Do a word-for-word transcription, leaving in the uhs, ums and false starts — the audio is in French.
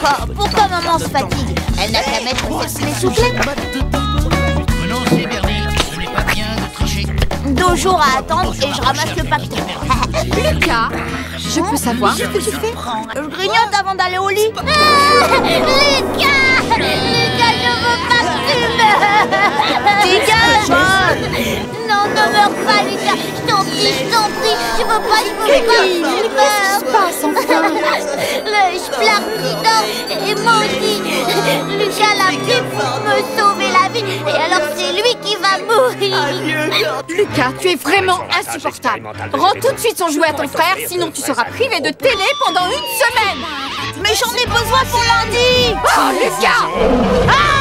Oh, pourquoi maman se fatigue? Elle n'a qu'à mettre cette clé sous clé. Renoncez, Bernie. Ce n'est pas bien de tricher. Deux jours à attendre et je ramasse le paquet. Lucas, je peux savoir ce que tu fais? Je grignote avant d'aller au lit. Ah, Lucas! Lucas, je veux pas que tu meurs! Dégage! Non, ne meurs pas, Lucas! Je t'en prie, je t'en prie! Je veux pas, je veux pas que tu meurs! Qu'est-ce qui se passe enfin? Le Splarkidor est maudit! Lucas l'a pris pour me sauver la vie et alors c'est lui qui va mourir! Lucas, tu es vraiment insupportable. Rends tout de suite son jouet à ton frère, sinon tu seras privé de télé pendant une semaine. Mais j'en ai besoin pour lundi! Oh, Lucas! Ah!